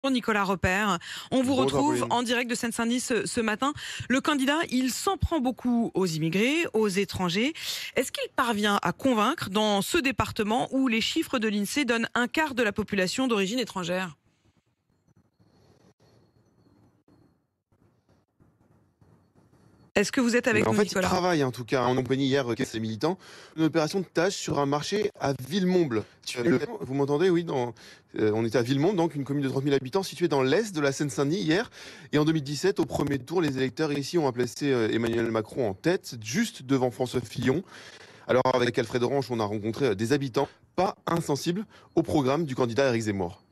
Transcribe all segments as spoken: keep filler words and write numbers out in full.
Nicolas Repère, on vous Bonjour, retrouve Pauline. en direct de Seine-Saint-Denis ce, ce matin. Le candidat, il s'en prend beaucoup aux immigrés, aux étrangers. Est-ce qu'il parvient à convaincre dans ce département où les chiffres de l'INSEE donnent un quart de la population d'origine étrangère ? Est-ce que vous êtes avec en nous, fait, Nicolas ? ils travaillent en tout cas en compagnie hier, euh, les militants, une opération de tâche sur un marché à Villemomble. Vous m'entendez? Oui, dans, euh, on était à Villemomble, donc une commune de trente mille habitants située dans l'est de la Seine-Saint-Denis hier. Et en deux mille dix-sept, au premier tour, les électeurs ici ont placé euh, Emmanuel Macron en tête, juste devant François Fillon. Alors avec Alfred Orange, on a rencontré euh, des habitants pas insensibles au programme du candidat Éric Zemmour.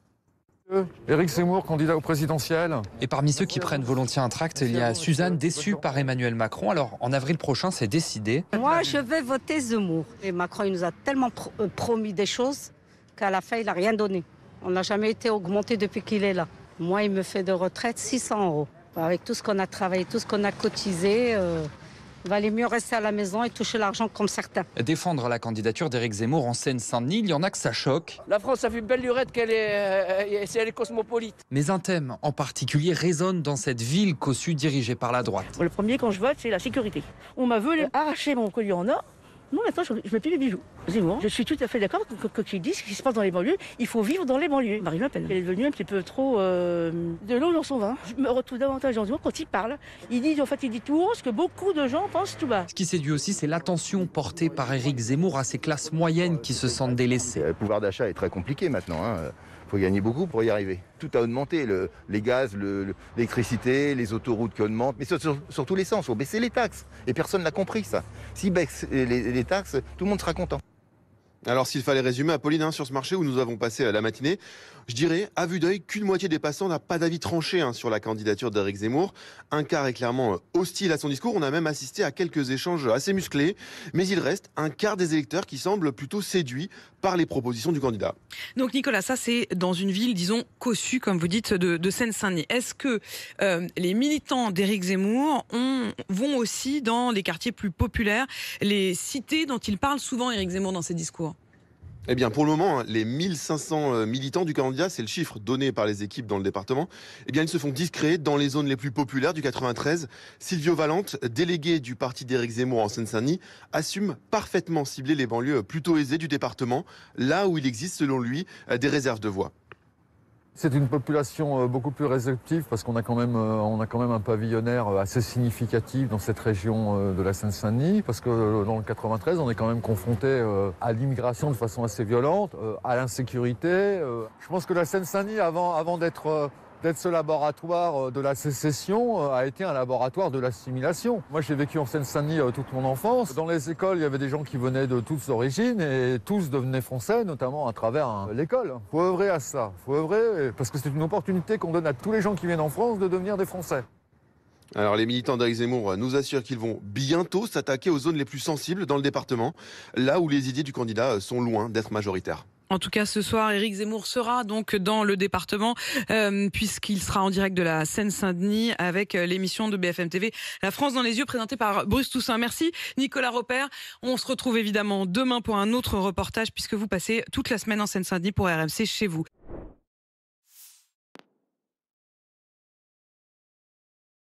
Éric Zemmour, candidat au présidentiel. Et parmi ceux qui prennent volontiers un tract, il y a Suzanne, déçue par Emmanuel Macron. Alors, en avril prochain, c'est décidé. Moi, je vais voter Zemmour. Et Macron, il nous a tellement pro- euh, promis des choses qu'à la fin, il n'a rien donné. On n'a jamais été augmenté depuis qu'il est là. Moi, il me fait de retraite six cents euros. Avec tout ce qu'on a travaillé, tout ce qu'on a cotisé, euh, il valait mieux rester à la maison et toucher l'argent comme certains. Défendre la candidature d'Éric Zemmour en Seine-Saint-Denis, il y en a que ça choque. La France a fait une belle lurette qu'elle est, euh, elle est cosmopolite. Mais un thème en particulier résonne dans cette ville cossue dirigée par la droite. Le premier, quand je vote, c'est la sécurité. On m'a voulu arracher mon collier en or. Non, maintenant, je ne mets plus les bijoux. Zemmour, je suis tout à fait d'accord quand ils disent ce qui se passe dans les banlieues. Il faut vivre dans les banlieues. Marine Le Pen, elle est devenue un petit peu trop euh, de l'eau dans son vin. Je me retrouve davantage en Zemmour quand il parle. Il dit, en fait, il dit tout haut ce que beaucoup de gens pensent tout bas. Ce qui séduit aussi, c'est l'attention portée par Éric Zemmour à ces classes moyennes qui se sentent délaissées. Le pouvoir d'achat est très compliqué maintenant. Hein. Il faut gagner beaucoup pour y arriver. Tout a augmenté, le, les gaz, le, le, l'électricité, les autoroutes qui augmentent, mais sur, sur, sur tous les sens, il faut baisser les taxes. Et personne n'a compris ça. Si baisse les, les taxes, tout le monde sera content. Alors s'il fallait résumer, Apolline, hein, sur ce marché où nous avons passé euh, la matinée, je dirais à vue d'œil qu'une moitié des passants n'a pas d'avis tranché hein, sur la candidature d'Éric Zemmour. Un quart est clairement euh, hostile à son discours. On a même assisté à quelques échanges assez musclés. Mais il reste un quart des électeurs qui semblent plutôt séduits par les propositions du candidat. Donc Nicolas, ça c'est dans une ville, disons, cossue, comme vous dites, de, de Seine-Saint-Denis. Est-ce que euh, les militants d'Éric Zemmour ont, vont aussi dans les quartiers plus populaires, les cités dont il parle souvent, Éric Zemmour, dans ses discours ? Eh bien, pour le moment, hein, les mille cinq cents militants du candidat, c'est le chiffre donné par les équipes dans le département, eh bien, ils se font discrets dans les zones les plus populaires du quatre-vingt-treize. Silvio Valente, délégué du parti d'Éric Zemmour en Seine-Saint-Denis, assume parfaitement cibler les banlieues plutôt aisées du département, là où il existe, selon lui, des réserves de voix. C'est une population beaucoup plus réceptive parce qu'on a quand même, on a quand même un pavillonnaire assez significatif dans cette région de la Seine-Saint-Denis, parce que dans le quatre-vingt-treize, on est quand même confronté à l'immigration de façon assez violente, à l'insécurité. Je pense que la Seine-Saint-Denis, avant, avant d'être d'être ce laboratoire de la sécession, a été un laboratoire de l'assimilation. Moi, j'ai vécu en Seine-Saint-Denis toute mon enfance. Dans les écoles, il y avait des gens qui venaient de toutes origines et tous devenaient français, notamment à travers hein, l'école. Il faut œuvrer à ça. Il faut œuvrer parce que c'est une opportunité qu'on donne à tous les gens qui viennent en France de devenir des Français. Alors les militants d'Éric Zemmour nous assurent qu'ils vont bientôt s'attaquer aux zones les plus sensibles dans le département, là où les idées du candidat sont loin d'être majoritaires. En tout cas, ce soir, Éric Zemmour sera donc dans le département, euh, puisqu'il sera en direct de la Seine-Saint-Denis avec l'émission de B F M T V, La France dans les yeux, présentée par Bruce Toussaint. Merci Nicolas Repère. On se retrouve évidemment demain pour un autre reportage, puisque vous passez toute la semaine en Seine-Saint-Denis pour R M C chez vous.